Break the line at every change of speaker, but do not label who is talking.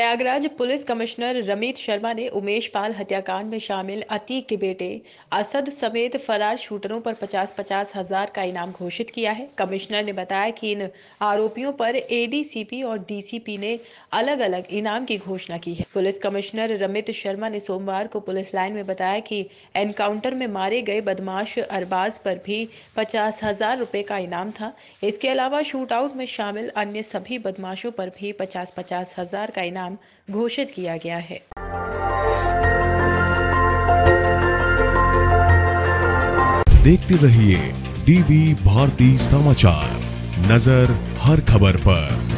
Prayagraj police commissioner Ramit Sharma ने उमेश पाल हत्याकांड में शामिल अतीक के बेटे असद समेत फरार शूटरों पर 50-50 हजार का इनाम घोषित किया है। कमिश्नर ने बताया कि इन आरोपियों पर एडीसीपी और डीसीपी ने अलग अलग इनाम की घोषणा की है। पुलिस कमिश्नर रमित शर्मा ने सोमवार को पुलिस लाइन में बताया कि एनकाउंटर में मारे गए बदमाश अरबाज पर भी 50,000 रुपए का इनाम था। इसके अलावा शूट आउट में शामिल अन्य सभी बदमाशों पर भी 50-50 हजार का इनाम घोषित किया गया है।
देखते रहिए डीबी भारती समाचार, नजर हर खबर पर।